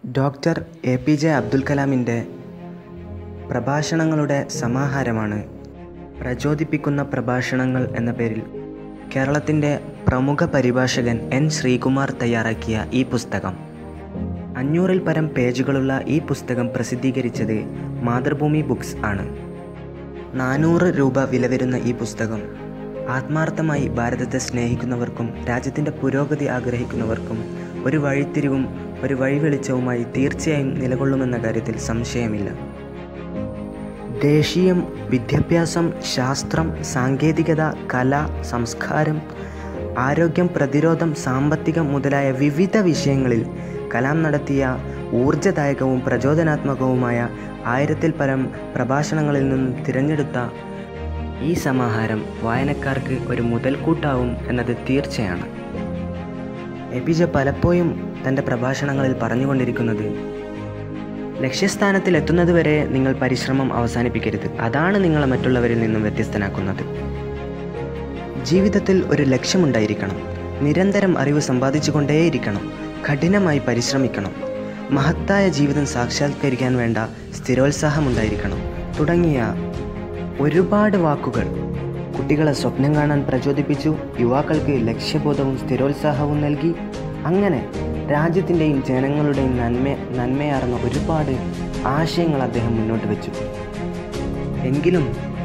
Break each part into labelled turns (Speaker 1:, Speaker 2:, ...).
Speaker 1: Doctor APJ Abdul കലാമിൻ്റെ പ്രഭാഷണങ്ങളുടെ സമാഹാരമാണ് പ്രചോദിപ്പിക്കുന്ന പ്രഭാഷണങ്ങൾ എന്ന പേരിൽ കേരളത്തിൻ്റെ പ്രമുഖ പരിഭാഷകൻ N. ശ്രീകുമാർ തയ്യാറാക്കിയ ഈ പുസ്തകം. 500-ൽ പരം പേജുകളുള്ള ഈ പുസ്തകം പ്രസിദ്ധീകരിച്ചത് മാതൃഭൂമി ബുക്സ് ആണ്. 400 രൂപ വില വരുന്ന ഈ പുസ്തകം ആത്മാർത്ഥമായി ഭാരതത്തെ സ്നേഹിക്കുന്നവർക്കും രാജ്യത്തിൻ്റെ പുരോഗതി ആഗ്രഹിക്കുന്നവർക്കും ഒരു വഴിത്തിരിവും ഒരു വഴിവെളിച്ചവുമായി തീർച്ചയായും നിലകൊള്ളുമെന്ന കാര്യത്തിൽ സംശയമില്ല. ദേശീയം, വിദ്യാഭ്യാസം, ശാസ്ത്രം, സാങ്കേതികത, കല, സംസ്കാരം, ആരോഗ്യം, പ്രതിരോധം, സാമ്പത്തികം മുതലായ വിവിധ വിഷയങ്ങളിൽ കലാം നടത്തിയ ഊർജ്ജദായകവും പ്രചോദനാത്മകവുമായ 1000-ൽ പരം പ്രഭാഷണങ്ങളിൽ നിന്നും തിരഞ്ഞെടുത്ത ഈ സമാഹാരം വായനക്കാർക്ക് ഒരു മുതൽക്കൂട്ടാവും എന്നത് തീർച്ചയാണ്. APJ പലപ്പോഴും തൻ്റെ പ്രഭാഷണങ്ങളിൽ പറഞ്ഞുകൊണ്ടിരിക്കുന്നത് ലക്ഷ്യസ്ഥാനത്തിൽ എത്തുന്നതുവരെ നിങ്ങൾ പരിശ്രമം അവസാനിപ്പിക്കരുത്. അതാണ് നിങ്ങളെ മറ്റുള്ളവരിൽ നിന്നും വ്യത്യസ്തനാക്കുന്നത്. ജീവിതത്തിൽ ഒരു ലക്ഷ്യമുണ്ടായിരിക്കണം. നിരന്തരം അറിവ് സമ്പാദിച്ചു കൊണ്ടേയിരിക്കണം. കഠിനമായി പരിശ്രമിക്കണം. മഹത്തായ ജീവിതം സാക്ഷാത്കരിക്കാൻ വേണ്ട സ്ഥിരോത്സാഹമുണ്ടായിരിക്കണം തുടങ്ങിയ ഒരുപാട് വാക്കുകൾ കുട്ടികളെ സ്വപ്നം കാണാൻ പ്രചോദിപ്പിച്ചു. യുവാക്കൾക്ക് ലക്ഷ്യബോധവും സ്ഥിരോത്സാഹവും നൽകി. അങ്ങനെ രാജ്യത്തിൻ്റെയും ജനങ്ങളുടെയും നന്മയാർന്ന ഒരുപാട് ആശയങ്ങൾ അദ്ദേഹം മുന്നോട്ട് വെച്ചു. എങ്കിലും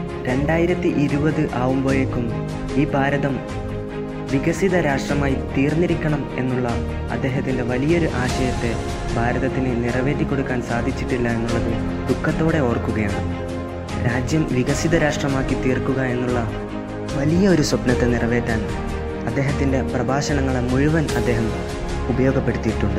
Speaker 1: 2020 ആവുമ്പോഴേക്കും ഈ ഭാരതം വികസിത രാഷ്ട്രമായി തീർന്നിരിക്കണം എന്നുള്ള അദ്ദേഹത്തിൻ്റെ വലിയൊരു ആശയത്തെ ഭാരതത്തിന് നിറവേറ്റിക്കൊടുക്കാൻ സാധിച്ചിട്ടില്ല എന്നുള്ളത് ദുഃഖത്തോടെ ഓർക്കുകയാണ്. രാജ്യം വികസിത രാഷ്ട്രമാക്കി തീർക്കുക എന്നുള്ള വലിയ ഒരു സ്വപ്നത്തെ നിറവേറ്റാൻ അദ്ദേഹത്തിൻ്റെ പ്രഭാഷണങ്ങളെ മുഴുവൻ അദ്ദേഹം ഉപയോഗപ്പെടുത്തിയിട്ടുണ്ട്.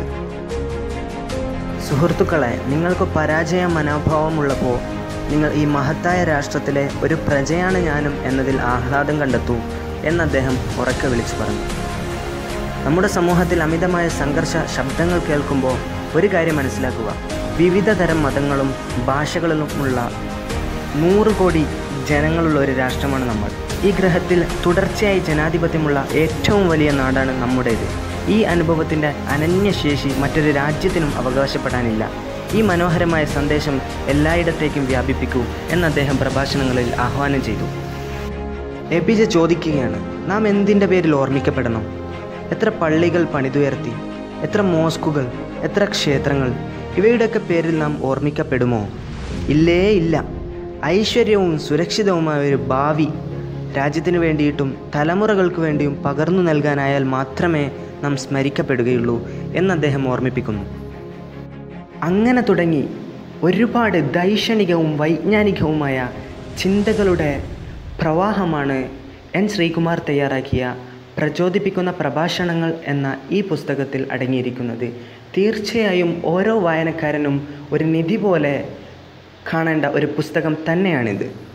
Speaker 1: സുഹൃത്തുക്കളെ, നിങ്ങൾക്ക് പരാജയ മനോഭാവമുള്ളപ്പോൾ നിങ്ങൾ ഈ മഹത്തായ രാഷ്ട്രത്തിലെ ഒരു പ്രജയാണ് ഞാനും എന്നതിൽ ആഹ്ലാദം കണ്ടെത്തൂ എന്ന് അദ്ദേഹം ഉറക്കെ വിളിച്ചു പറഞ്ഞു. നമ്മുടെ സമൂഹത്തിൽ അമിതമായ സംഘർഷ ശബ്ദങ്ങൾ കേൾക്കുമ്പോൾ ഒരു കാര്യം മനസ്സിലാക്കുക. വിവിധ തരം മതങ്ങളും ഭാഷകളിലുമുള്ള 100 കോടി ജനങ്ങളുള്ള ഒരു രാഷ്ട്രമാണ് നമ്മൾ. ഈ ഗ്രഹത്തിൽ തുടർച്ചയായി ജനാധിപത്യമുള്ള ഏറ്റവും വലിയ നാടാണ് നമ്മുടേത്. ഈ അനുഭവത്തിൻ്റെ അനന്യശേഷി മറ്റൊരു രാജ്യത്തിനും അവകാശപ്പെടാനില്ല. ഈ മനോഹരമായ സന്ദേശം എല്ലായിടത്തേക്കും വ്യാപിപ്പിക്കൂ എന്ന് അദ്ദേഹം പ്രഭാഷണങ്ങളിൽ ആഹ്വാനം ചെയ്തു. APJ ചോദിക്കുകയാണ്, നാം എന്തിൻ്റെ പേരിൽ ഓർമ്മിക്കപ്പെടണം? എത്ര പള്ളികൾ പണിതുയർത്തി, എത്ര മോസ്കുകൾ, എത്ര ക്ഷേത്രങ്ങൾ, ഇവയുടെയൊക്കെ പേരിൽ നാം ഓർമ്മിക്കപ്പെടുമോ? ഇല്ലേ ഇല്ല. ഐശ്വര്യവും സുരക്ഷിതവുമായ ഒരു ഭാവി രാജ്യത്തിന് വേണ്ടിയിട്ടും തലമുറകൾക്ക് വേണ്ടിയും പകർന്നു നൽകാനായാൽ മാത്രമേ നാം സ്മരിക്കപ്പെടുകയുള്ളൂ എന്ന് അദ്ദേഹം ഓർമ്മിപ്പിക്കുന്നു. അങ്ങനെ തുടങ്ങി ഒരുപാട് ദൈക്ഷണികവും വൈജ്ഞാനികവുമായ ചിന്തകളുടെ പ്രവാഹമാണ് N. ശ്രീകുമാർ തയ്യാറാക്കിയ പ്രചോദിപ്പിക്കുന്ന പ്രഭാഷണങ്ങൾ എന്ന ഈ പുസ്തകത്തിൽ അടങ്ങിയിരിക്കുന്നത്. തീർച്ചയായും ഓരോ വായനക്കാരനും ഒരു നിധി പോലെ കാണേണ്ട ഒരു പുസ്തകം തന്നെയാണിത്.